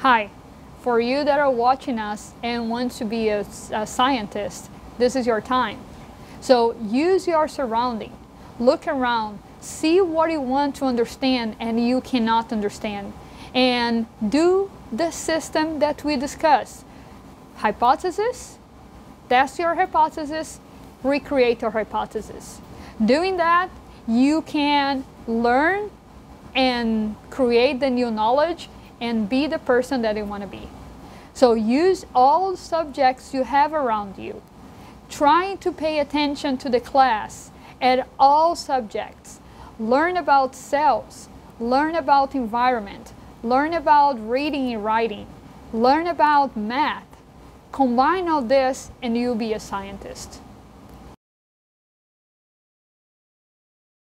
Hi, for you that are watching us and want to be a scientist, this is your time. So use your surrounding, look around, see what you want to understand and you cannot understand, and do the system that we discussed. Hypothesis, test your hypothesis, recreate your hypothesis. Doing that, you can learn and create the new knowledge and be the person that you want to be. So use all subjects you have around you. Try to pay attention to the class at all subjects. Learn about cells, learn about environment, learn about reading and writing, learn about math. Combine all this and you'll be a scientist.